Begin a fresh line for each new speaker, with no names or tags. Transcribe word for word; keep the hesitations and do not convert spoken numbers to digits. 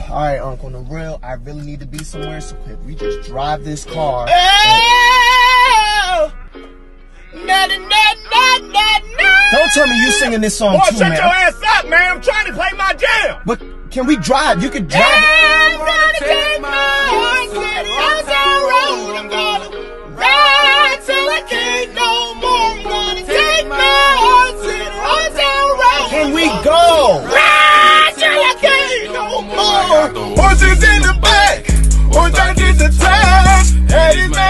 Alright, Uncle, on the real, I really need to be somewhere, so could we just drive this car?
Oh, na, na, na, na, na.
Don't tell me you singing this song
Boy,
too,
shut
man.
your ass up, man. I'm trying to play my jam.
But can we drive? You can drive.
I'm gonna take my horse to the outside road. I'm gonna ride till I can't no more. I'm gonna take my horse to the outside road.
Can we go?
Ride till I can't no more.
Horses in the back, horses in the top. Hey, man.